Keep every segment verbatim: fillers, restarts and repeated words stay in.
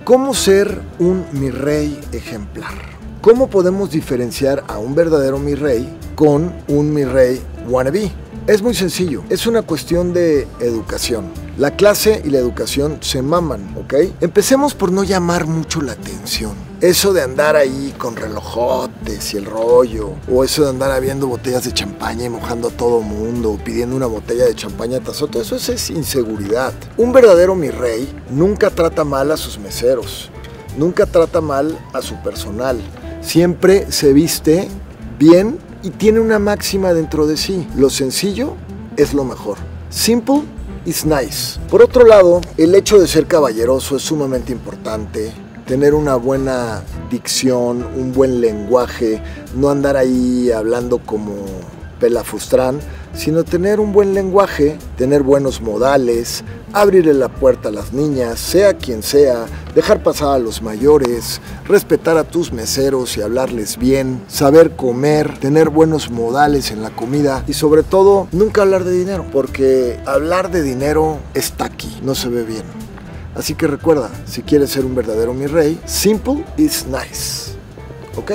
¿Cómo ser un mi rey ejemplar? ¿Cómo podemos diferenciar a un verdadero mi rey con un mi rey wannabe? Es muy sencillo, es una cuestión de educación. La clase y la educación se maman, ¿ok? Empecemos por no llamar mucho la atención. Eso de andar ahí con relojotes y el rollo, o eso de andar habiendo botellas de champaña y mojando a todo mundo, o pidiendo una botella de champaña tras otra, eso es inseguridad. Un verdadero mi rey nunca trata mal a sus meseros, nunca trata mal a su personal, siempre se viste bien y tiene una máxima dentro de sí: lo sencillo es lo mejor. Simple is nice. Por otro lado, el hecho de ser caballeroso es sumamente importante. Tener una buena dicción, un buen lenguaje, no andar ahí hablando como pelafustán, sino tener un buen lenguaje, tener buenos modales, abrirle la puerta a las niñas, sea quien sea, dejar pasar a los mayores, respetar a tus meseros y hablarles bien, saber comer, tener buenos modales en la comida y sobre todo nunca hablar de dinero, porque hablar de dinero está aquí, no se ve bien. Así que recuerda, si quieres ser un verdadero mi rey, simple is nice, ¿ok?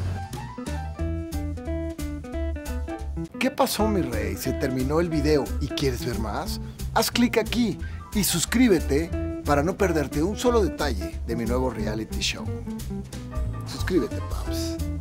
¿Qué pasó, mi rey? ¿Se terminó el video y quieres ver más? Haz clic aquí y suscríbete para no perderte un solo detalle de mi nuevo reality show. Suscríbete, paps.